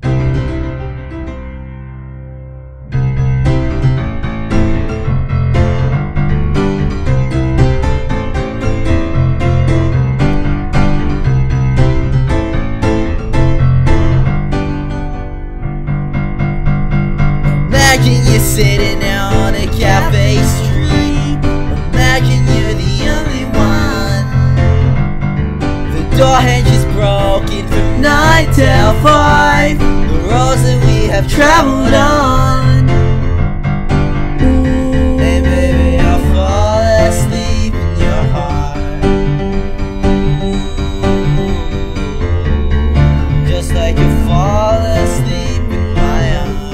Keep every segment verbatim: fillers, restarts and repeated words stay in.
Imagine you're sitting on a cafe street. Imagine you're the only one. The door hinge is broken from nine till five. The roads that we have traveled on. Ooh, and baby, I'll fall asleep in your heart, just like you fall asleep in my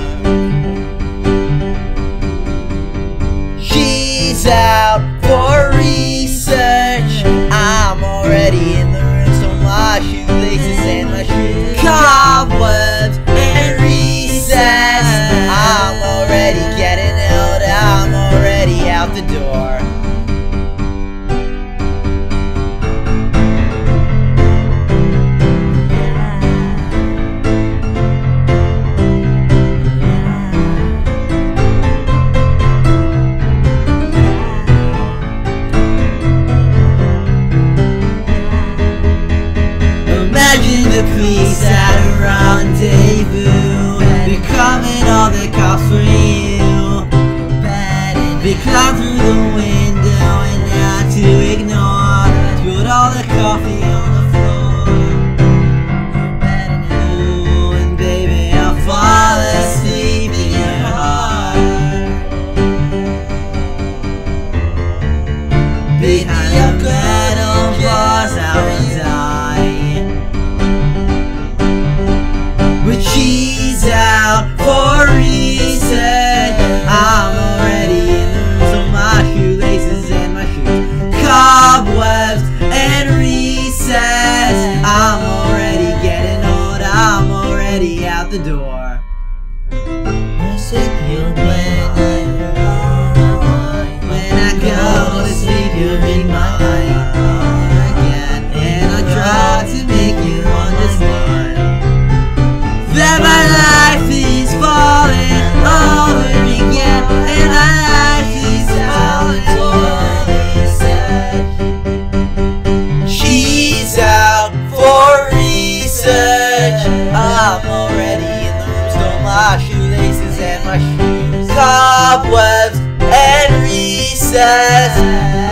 arms. She's out for research. I'm already in the room, so my shoelaces and my shoes, cobwebs and recess. I'm already getting out, I'm already out the door. Imagine the police at a rendezvous. They're coming, all the cops for you. They climb through the window and not to ignore. Spilled all the coffee on the floor. Ooh, and baby, I'll fall asleep in your heart. Behind your metal bars, I will die. But she's out for research. I'm already in the room, so my shoelaces and my shoes, cobwebs and recess. I'm already getting old, I'm already out the door. I sleep you'll when when I go to sleep you'll be mine again, and I try to make you understand that my life is falling over again, and my life is falling over. She's out for research. I'm already in the room, stole my shoelaces and my shoes, cobwebs and recess.